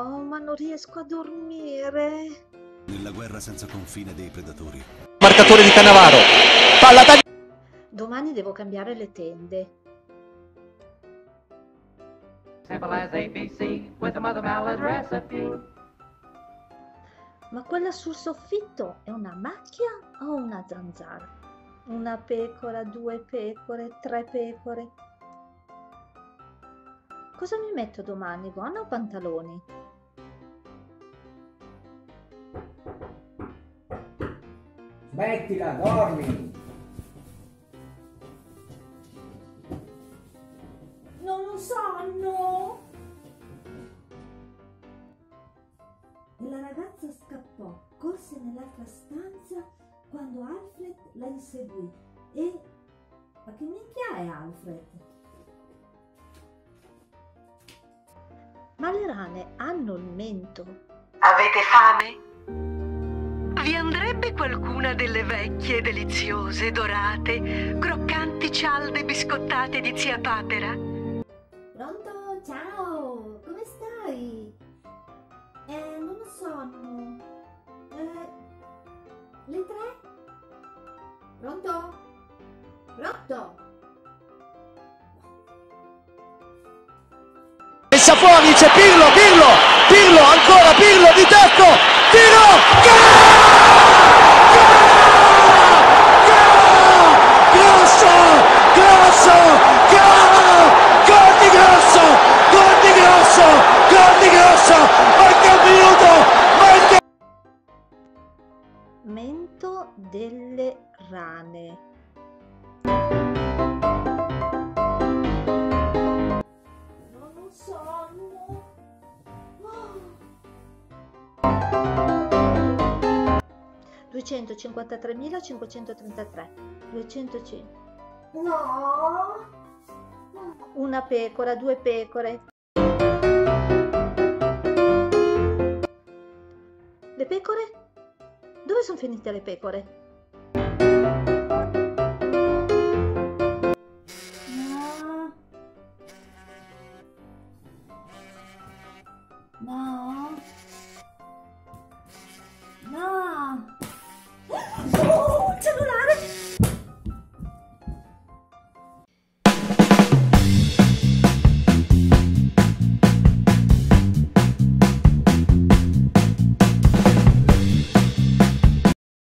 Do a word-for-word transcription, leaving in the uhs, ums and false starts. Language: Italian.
Oh, ma non riesco a dormire. Nella guerra senza confine dei predatori. Marcatore di Cannavaro. Palla tagliata. Domani devo cambiare le tende. Simple as A B C with a Mother Mallow recipe. Ma quella sul soffitto è una macchia o una zanzara? Una pecora, due pecore, tre pecore. Cosa mi metto domani, gonna o pantaloni? Smettila, dormi! Non lo sanno! E la ragazza scappò, corse nell'altra stanza quando Alfred la inseguì. E... ma che minchia è Alfred? Ma le rane hanno il mento. Avete fame? Vi andrebbe qualcuna delle vecchie, deliziose, dorate, croccanti cialde biscottate di zia Papera? Pronto? Ciao! Come stai? Eh, non lo so. Eh, le tre? Pronto? Pronto? Messa fuori, c'è Pirlo, Pirlo, Pirlo, ancora Pirlo di tacco, tiro, grosso, grosso, gol, gol di Grosso, gol di Grosso, gol di Grosso, manca un minuto, manca... Mento delle rane. Non lo sanno. Oh. duecentocinquantatremilacinquecentotrentatré, duecentocinque. No. Una pecora, due pecore. Le pecore? Dove sono finite le pecore? No. No.